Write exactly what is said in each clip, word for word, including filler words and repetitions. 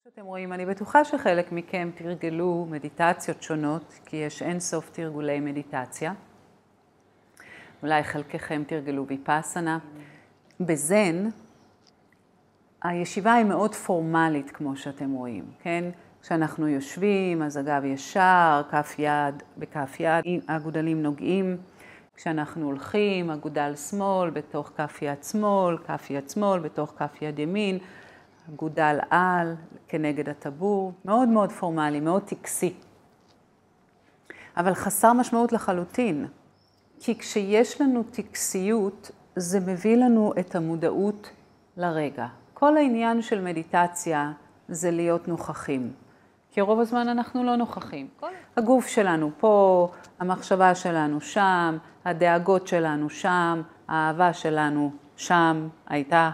אתם רואים, אני בטוחה שחלק מכם תרגלו מדיטציות שונות, כי יש אין סוף תרגולי מדיטציה. אולי חלקכם תרגלו ויפאסנה. בזן, הישיבה היא מאוד פורמלית, כמו שאתם רואים, כן? כשאנחנו יושבים, אז הגב ישר, כף יד בכף יד, הגודלים נוגעים. כשאנחנו הולכים, הגודל שמאל בתוך כף יד שמאל, כף יד שמאל בתוך כף יד ימין, הגודל על כנגד הטבור, מאוד מאוד פורמלי, מאוד טקסי. אבל חסר משמעות לחלוטין, כי כשיש לנו טקסיות, זה מביא לנו את המודעות לרגע. כל העניין של מדיטציה זה להיות נוכחים, כי רוב הזמן אנחנו לא נוכחים. הגוף שלנו פה, המחשבה שלנו שם, הדאגות שלנו שם, האהבה שלנו שם, הייתה.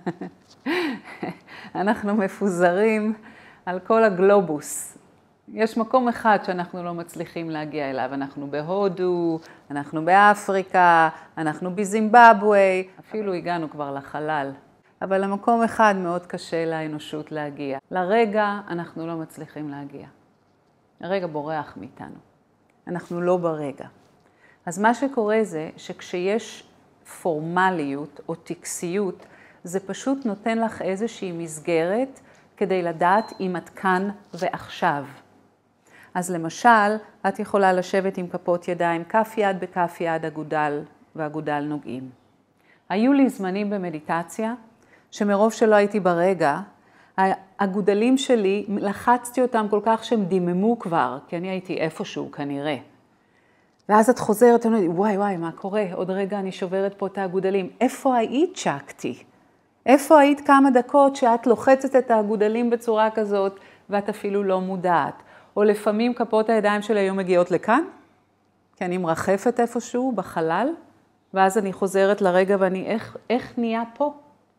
אנחנו מפוזרים על כל הגלובוס. יש מקום אחד שאנחנו לא מצליחים להגיע אליו. אנחנו בהודו, אנחנו באפריקה, אנחנו בזימבבואה, אפילו הגענו כבר לחלל. אבל למקום אחד מאוד קשה לאנושות להגיע. לרגע אנחנו לא מצליחים להגיע. הרגע בורח מאיתנו. אנחנו לא ברגע. אז מה שקורה זה שכשיש פורמליות או טקסיות, זה פשוט נותן לך איזושהי מסגרת כדי לדעת אם את כאן ועכשיו. אז למשל, את יכולה לשבת עם כפות ידיים, כף יד בכף יד הגודל והגודל נוגעים. היו לי זמנים במדיטציה, שמרוב שלא הייתי ברגע, הגודלים שלי, לחצתי אותם כל כך שהם דיממו כבר, כי אני הייתי איפשהו כנראה. ואז את חוזרת, וואי וואי, מה קורה? עוד רגע אני שוברת פה את הגודלים. איפה היית שקטי? איפה היית כמה דקות שאת לוחצת את הגודלים בצורה כזאת, ואת אפילו לא מודעת? או לפעמים כפות הידיים שלי היו מגיעות לכאן, כי אני מרחפת איפשהו בחלל, ואז אני חוזרת לרגע ואני, איך, איך נהיה פה?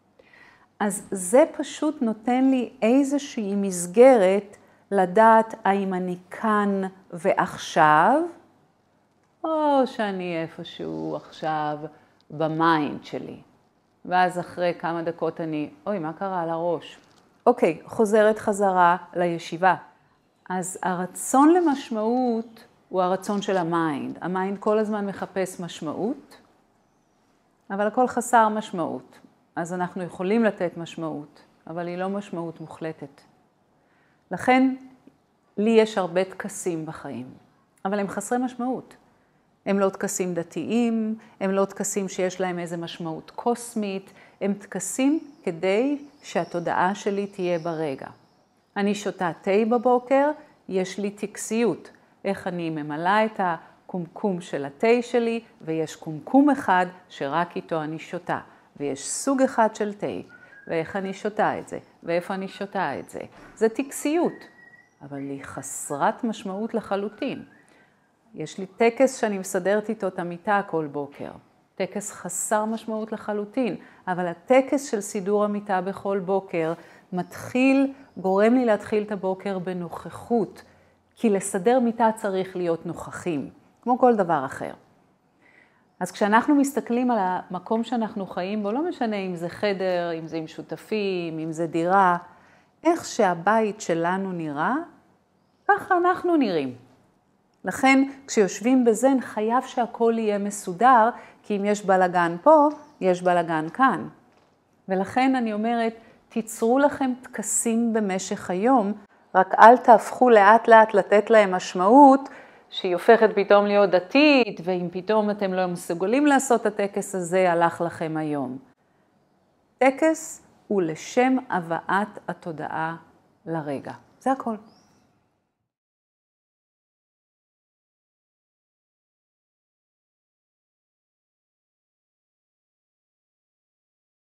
אז זה פשוט נותן לי איזושהי מסגרת לדעת האם אני כאן ועכשיו, או שאני איפשהו עכשיו במיינד שלי. ואז אחרי כמה דקות אני, אוי, מה קרה על הראש? אוקיי, חוזרת חזרה לישיבה. אז הרצון למשמעות הוא הרצון של המיינד. המיינד כל הזמן מחפש משמעות, אבל הכל חסר משמעות. אז אנחנו יכולים לתת משמעות, אבל היא לא משמעות מוחלטת. לכן, לי יש הרבה תקסים בחיים, אבל הם חסרי משמעות. הם לא תקסים דתיים, הם לא תקסים שיש להם איזו משמעות קוסמית, הם תקסים כדי שהתודעה שלי תהיה ברגע. אני שותה תה בבוקר, יש לי טקסיות. איך אני ממלאה את הקומקום של התה שלי, ויש קומקום אחד שרק איתו אני שותה. ויש סוג אחד של תה, ואיך אני שותה את זה, ואיפה אני שותה את זה. זה טקסיות, אבל היא חסרת משמעות לחלוטין. יש לי טקס שאני מסדרת איתו את המיטה כל בוקר. טקס חסר משמעות לחלוטין, אבל הטקס של סידור המיטה בכל בוקר מתחיל, גורם לי להתחיל את הבוקר בנוכחות, כי לסדר מיטה צריך להיות נוכחים, כמו כל דבר אחר. אז כשאנחנו מסתכלים על המקום שאנחנו חיים בו, לא משנה אם זה חדר, אם זה עם שותפים, אם זה דירה, איך שהבית שלנו נראה, ככה אנחנו נראים. לכן, כשיושבים בזן, חייב שהכל יהיה מסודר, כי אם יש בלגן פה, יש בלגן כאן. ולכן אני אומרת, תיצרו לכם תקסים במשך היום, רק אל תהפכו לאט לאט לתת להם משמעות, שהיא הופכת פתאום להיות דתית, ואם פתאום אתם לא מסוגלים לעשות את הטקס הזה, הלך לכם היום. טקס הוא לשם הבאת התודעה לרגע. זה הכל.